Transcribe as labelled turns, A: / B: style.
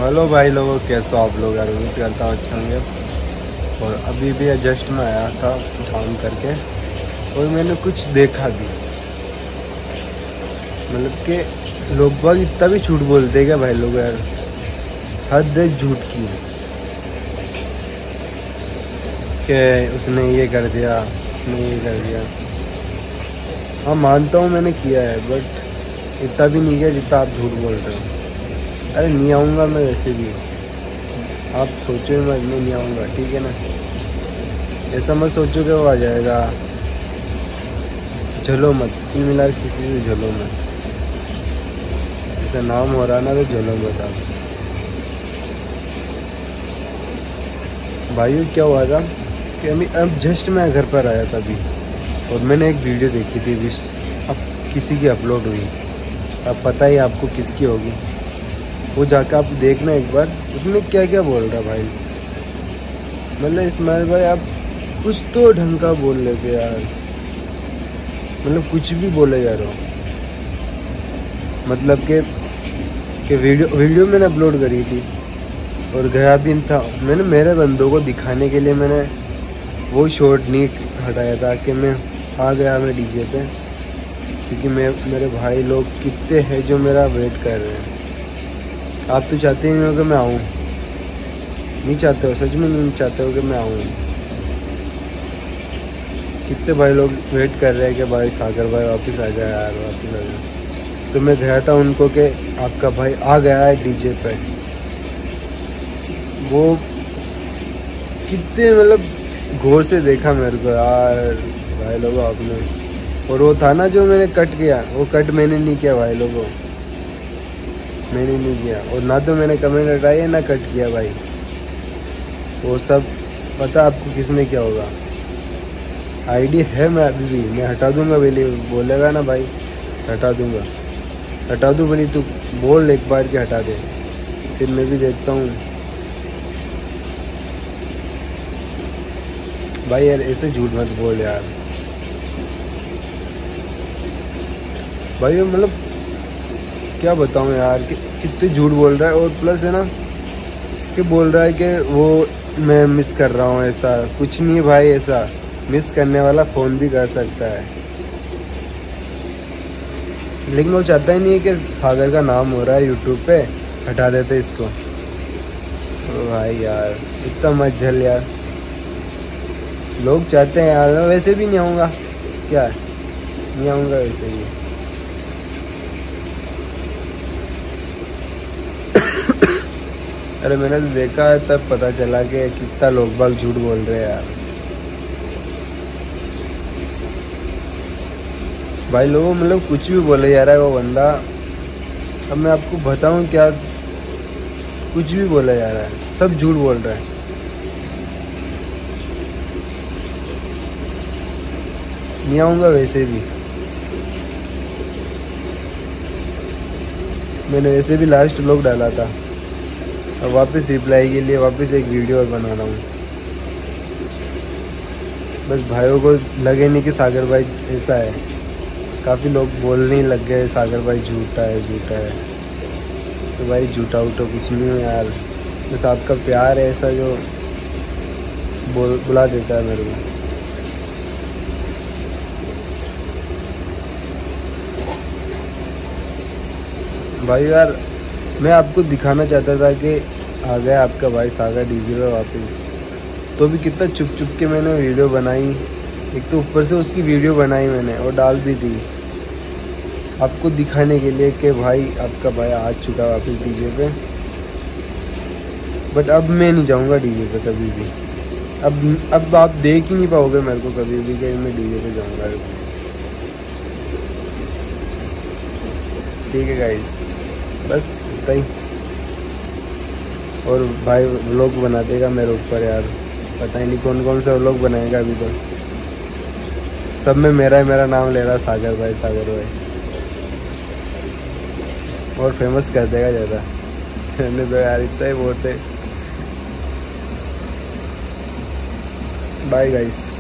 A: Hello भाई लोगों, कैसे हो आप लोग यार। उम्मीद करता हूँ अच्छे होंगे। और अभी भी जस्ट मैं आया था काम करके और मैंने कुछ देखा भी, मतलब कि लोग बाग इतना भी झूठ बोलते हैं क्या भाई लोग यार। हद है झूठ की कि उसने ये कर दिया, उसने ये कर दिया। हाँ मानता हूँ मैंने किया है, बट इतना भी नहीं किया जितना आप झूठ बोल रहे हो। अरे नहीं आऊँगा मैं वैसे भी, आप सोचो मैं नहीं आऊँगा, ठीक है ना। ऐसा मत सोचो कि वो आ जाएगा। झलो मत, कुल मिला के किसी से झलो मत। ऐसा नाम हो रहा ना तो झलो मत आप। भाइयों क्या हुआ था कि अब जस्ट मैं घर पर आया था अभी, और मैंने एक वीडियो देखी थी विश अब किसी की अपलोड हुई। अब पता ही आपको किसकी होगी, वो जाकर आप देखना एक बार। उसमें क्या क्या बोल रहा भाई, मतलब इस्माइल भाई आप कुछ तो ढंग का बोल लेते यार। मतलब कुछ भी बोले जा रहे हो, मतलब कि वीडियो मैंने अपलोड करी थी और गया भी था मैंने। मेरे बंदों को दिखाने के लिए मैंने वो शॉट नहीं हटाया था कि मैं आ गया मैं डीजे पे, क्योंकि मेरे भाई लोग कितने हैं जो मेरा वेट कर रहे हैं। आप तो चाहते ही नहीं हो कि मैं आऊँ, नहीं चाहते हो, सच में नहीं चाहते हो कि मैं आऊँ। कितने भाई लोग वेट कर रहे हैं कि भाई सागर भाई वापस आ जाए यार, वापस आ जाए। तो मैं गया था उनको कि आपका भाई आ गया है डीजे पे। वो कितने मतलब गौर से देखा मेरे को यार भाई लोगों आपने। और वो था ना जो मैंने कट किया, वो कट मैंने नहीं किया भाई लोगों, मैंने नहीं किया। और ना तो मैंने कमेंट हटाई है ना कट किया भाई। वो सब पता आपको किसने क्या होगा। आईडी है, मैं अभी भी मैं हटा दूंगा। बोले बोलेगा ना भाई हटा दूंगा, हटा दूँ बोली तू बोल एक बार के हटा दे, फिर मैं भी देखता हूँ। भाई यार ऐसे झूठ मत बोल यार भाई। मतलब क्या बताऊँ यार कि कितने झूठ बोल रहा है। और प्लस है ना कि बोल रहा है कि वो मैं मिस कर रहा हूँ। ऐसा कुछ नहीं है भाई, ऐसा मिस करने वाला फ़ोन भी कर सकता है। लेकिन वो चाहता ही नहीं है कि सागर का नाम हो रहा है यूट्यूब पे, हटा देते इसको। ओ भाई यार इतना मत झल यार। लोग चाहते हैं यार, मैं वैसे भी नहीं आऊँगा, क्या है नहीं आऊँगा वैसे भी। अरे मैंने तो देखा है, तब पता चला कि कितना लोग बाग झूठ बोल रहे हैं यार। भाई लोगों मतलब कुछ भी बोले जा रहा है वो बंदा। अब मैं आपको बताऊं क्या, कुछ भी बोला जा रहा है, सब झूठ बोल रहा है। नहीं आऊँगा वैसे भी, मैंने वैसे भी लास्ट व्लॉग डाला था। अब वापस रिप्लाई के लिए वापस एक वीडियो और बना रहा हूँ। बस भाइयों को लगे नहीं कि सागर भाई ऐसा है। काफ़ी लोग बोलने ही लग गए सागर भाई झूठा है झूठा है। तो भाई झूठा उठो कुछ नहीं है यार, बस आपका प्यार है ऐसा जो बुला देता है मेरे को। भाई यार मैं आपको दिखाना चाहता था कि आ गया आपका भाई सागर डीजे पे वापस। तो भी कितना चुप चुप के मैंने वीडियो बनाई। एक तो ऊपर से उसकी वीडियो बनाई मैंने और डाल भी दी आपको दिखाने के लिए कि भाई आपका भाई आ चुका है वापस डीजे पे। बट अब मैं नहीं जाऊंगा डीजे पे कभी भी। अब आप देख ही नहीं पाओगे मेरे को कभी भी कि मैं डीजे पे जाऊंगा। ठीक है गाइस, बस इतना ही। और भाई व्लॉग बना देगा मेरे ऊपर यार, पता ही नहीं कौन कौन सा व्लॉग बनाएगा अभी तो। सब में मेरा नाम ले रहा सागर भाई सागर भाई, और फेमस कर देगा ज़्यादा। मैंने तो यार इतना ही बहुत है। Bye guys.